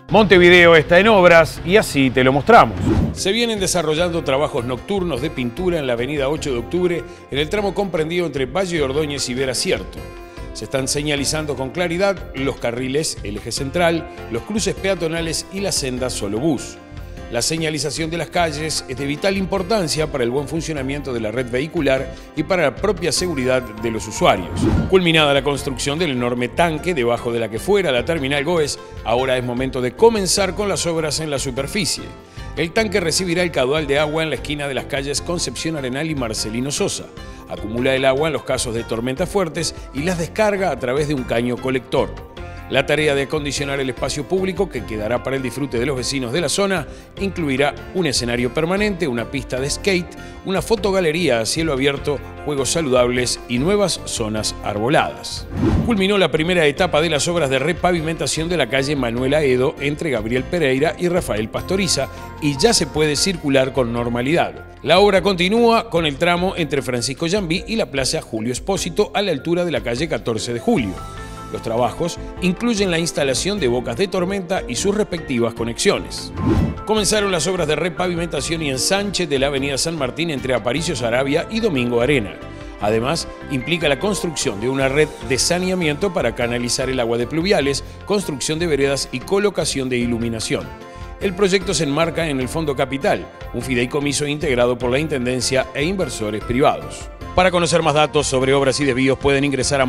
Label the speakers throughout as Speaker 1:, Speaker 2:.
Speaker 1: Montevideo está en obras y así te lo mostramos. Se vienen desarrollando trabajos nocturnos de pintura en la avenida 8 de octubre, en el tramo comprendido entre Valle de Ordóñez y Vera Cierto. Se están señalizando con claridad los carriles, el eje central, los cruces peatonales y la senda solo bus. La señalización de las calles es de vital importancia para el buen funcionamiento de la red vehicular y para la propia seguridad de los usuarios. Culminada la construcción del enorme tanque debajo de la que fuera la terminal Goes, ahora es momento de comenzar con las obras en la superficie. El tanque recibirá el caudal de agua en la esquina de las calles Concepción Arenal y Marcelino Sosa. Acumula el agua en los casos de tormentas fuertes y las descarga a través de un caño colector. La tarea de acondicionar el espacio público, que quedará para el disfrute de los vecinos de la zona, incluirá un escenario permanente, una pista de skate, una fotogalería a cielo abierto, juegos saludables y nuevas zonas arboladas. Culminó la primera etapa de las obras de repavimentación de la calle Manuel Aedo entre Gabriel Pereira y Rafael Pastoriza y ya se puede circular con normalidad. La obra continúa con el tramo entre Francisco Llambí y la Plaza Julio Espósito a la altura de la calle 14 de Julio. Los trabajos incluyen la instalación de bocas de tormenta y sus respectivas conexiones. Comenzaron las obras de repavimentación y ensanche de la avenida San Martín entre Aparicio Saravia y Domingo Arena. Además, implica la construcción de una red de saneamiento para canalizar el agua de pluviales, construcción de veredas y colocación de iluminación. El proyecto se enmarca en el Fondo Capital, un fideicomiso integrado por la Intendencia e inversores privados. Para conocer más datos sobre obras y desvíos pueden ingresar a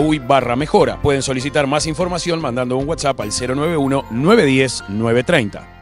Speaker 1: montevideo.gov.uy/mejora. Pueden solicitar más información mandando un WhatsApp al 091 910 930.